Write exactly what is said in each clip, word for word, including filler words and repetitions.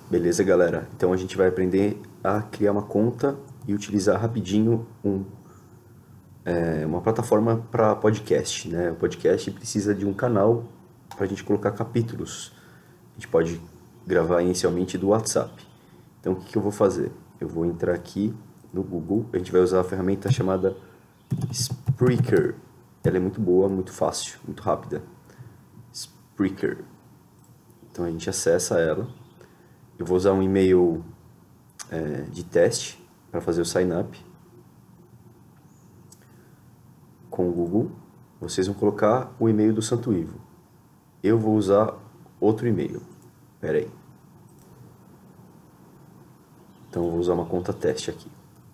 Beleza, galera? Então a gente vai aprender a criar uma conta e utilizar rapidinho um, é, uma plataforma para podcast, né? O podcast precisa de um canal para a gente colocar capítulos. A gente pode gravar inicialmente do WhatsApp. Então o que, que eu vou fazer? Eu vou entrar aqui no Google, a gente vai usar a ferramenta chamada Spreaker. Ela é muito boa, muito fácil, muito rápida. Spreaker. Então a gente acessa ela. Eu vou usar um e-mail é, de teste para fazer o sign up com o Google. Vocês vão colocar o e-mail do Santo Ivo. Eu vou usar outro e-mail. Espera aí. Então eu vou usar uma conta teste aqui.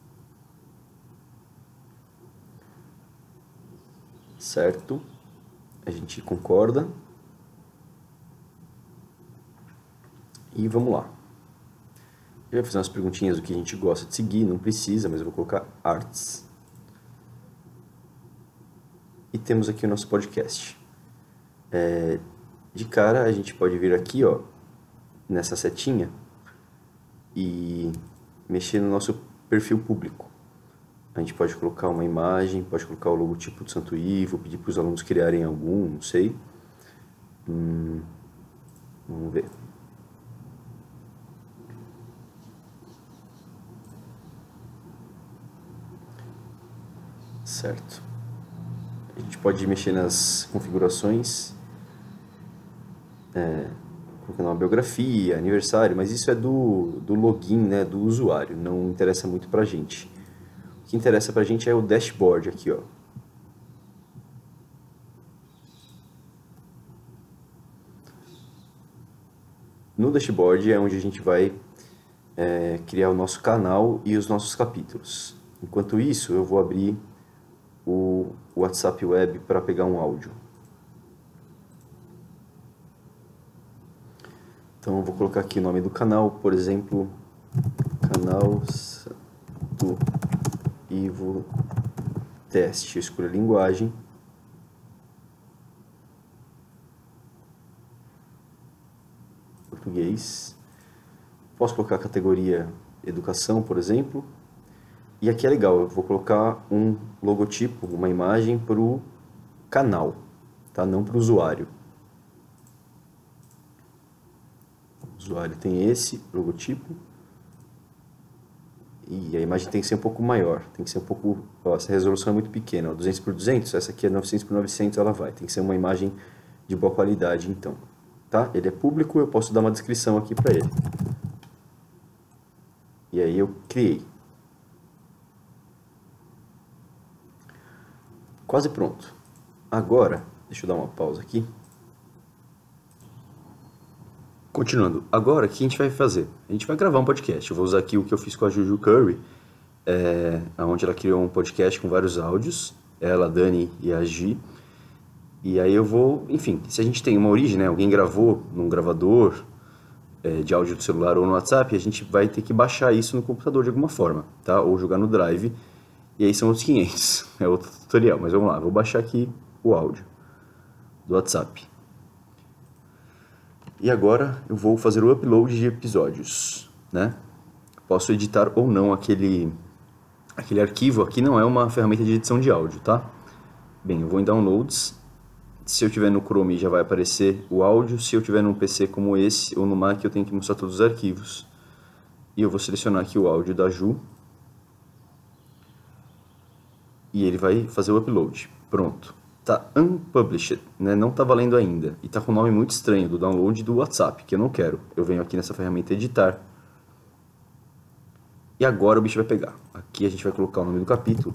Certo? A gente concorda. E vamos lá. Eu vou fazer umas perguntinhas do que a gente gosta de seguir, não precisa, mas eu vou colocar arts. E temos aqui o nosso podcast. É, de cara a gente pode vir aqui, ó, nessa setinha e mexer no nosso perfil público. A gente pode colocar uma imagem, pode colocar o logotipo do Santo Ivo, pedir para os alunos criarem algum, não sei. Hum, vamos ver. Certo. A gente pode mexer nas configurações, é, colocando uma biografia, aniversário, mas isso é do, do login, né, do usuário, não interessa muito pra gente. O que interessa pra gente é o dashboard aqui, ó. No dashboard é onde a gente vai é, criar o nosso canal e os nossos capítulos. Enquanto isso, eu vou abrir o WhatsApp Web para pegar um áudio. Então eu vou colocar aqui o nome do canal, por exemplo, canal Santo Ivo Teste. Eu escolho a linguagem. Português. Posso colocar a categoria educação, por exemplo. E aqui é legal, eu vou colocar um logotipo, uma imagem para o canal, tá? Não para o usuário. O usuário tem esse logotipo. E a imagem tem que ser um pouco maior, tem que ser um pouco... Ó, essa resolução é muito pequena, ó, duzentos por duzentos, essa aqui é novecentos por novecentos, ela vai. Tem que ser uma imagem de boa qualidade, então. Tá? Ele é público, eu posso dar uma descrição aqui para ele. E aí eu criei. Quase pronto. Agora, deixa eu dar uma pausa aqui. Continuando. Agora, o que a gente vai fazer? A gente vai gravar um podcast. Eu vou usar aqui o que eu fiz com a Juju Curry, é, onde ela criou um podcast com vários áudios. Ela, a Dani e a Gi. E aí eu vou... Enfim, se a gente tem uma origem, né? Alguém gravou num gravador é, de áudio do celular ou no WhatsApp, a gente vai ter que baixar isso no computador de alguma forma, tá? Ou jogar no Drive. E aí são outros quinhentos, é outro tutorial, mas vamos lá, vou baixar aqui o áudio do WhatsApp. E agora eu vou fazer o upload de episódios, né? Posso editar ou não aquele, aquele arquivo, aqui não é uma ferramenta de edição de áudio, tá? Bem, eu vou em Downloads, se eu tiver no Chrome já vai aparecer o áudio, se eu tiver num P C como esse ou no Mac eu tenho que mostrar todos os arquivos. E eu vou selecionar aqui o áudio da Ju. E ele vai fazer o upload. Pronto. Tá unpublished, né? Não tá valendo ainda. E tá com um nome muito estranho, do download do WhatsApp, que eu não quero. Eu venho aqui nessa ferramenta editar. E agora o bicho vai pegar. Aqui a gente vai colocar o nome do capítulo.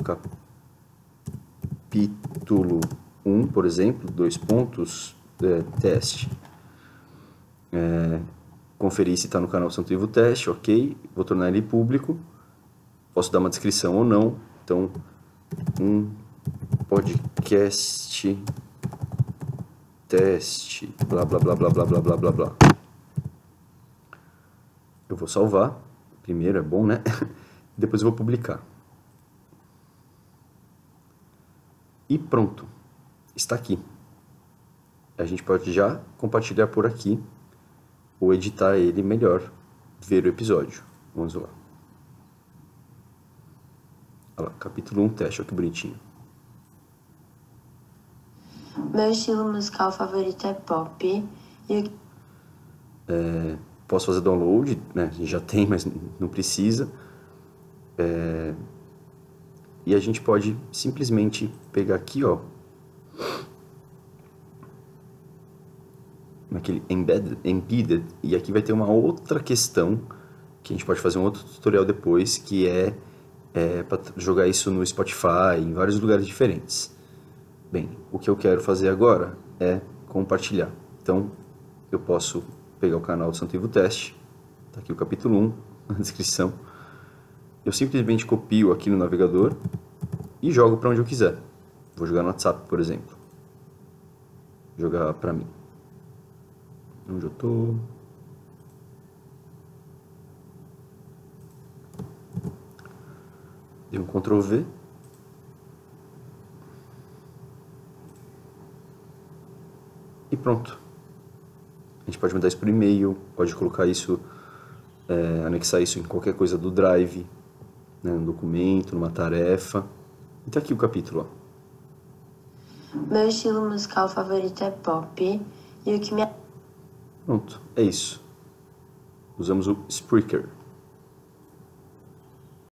Capítulo um, por exemplo, dois pontos, é, teste. É, conferir se está no canal Santo Ivo Teste, ok. Vou tornar ele público. Posso dar uma descrição ou não. Então... um podcast teste, blá blá blá blá blá blá blá blá blá. Eu vou salvar, primeiro é bom, né? Depois eu vou publicar. E pronto, está aqui. A gente pode já compartilhar por aqui ou editar ele melhor ver o episódio. Vamos lá. Olha lá, capítulo um, teste, olha que bonitinho. Meu estilo musical favorito é pop. E É, posso fazer download, né? Já tem, mas não precisa. É, e a gente pode simplesmente pegar aqui, ó, naquele embedded, embedded, e aqui vai ter uma outra questão que a gente pode fazer um outro tutorial depois, que é, é para jogar isso no Spotify, em vários lugares diferentes. Bem, o que eu quero fazer agora é compartilhar. Então, eu posso pegar o canal do Santo Ivo Teste, tá aqui o capítulo um, na descrição. Eu simplesmente copio aqui no navegador e jogo para onde eu quiser. Vou jogar no WhatsApp, por exemplo. Jogar para mim. Onde eu tô? Dei um control V. E pronto. A gente pode mandar isso por e-mail, pode colocar isso, é, anexar isso em qualquer coisa do Drive, né, num documento, numa tarefa. E tá aqui o capítulo, ó. meu estilo musical favorito é pop. E o que me Pronto, é isso. Usamos o Spreaker.